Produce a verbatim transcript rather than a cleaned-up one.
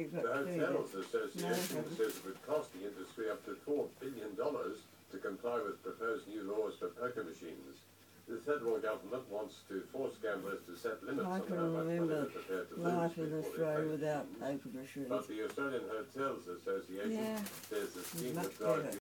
you've got The to do Hotels that. Association No, says it would cost the industry up to four billion dollars to comply with proposed new laws for poker machines. The federal government wants to force gamblers to set limits I on can how much money remember they're prepared to life lose in before they Australia pay without machines. paper machines. But the Australian Hotels Association Yeah, says the scheme much would drive better.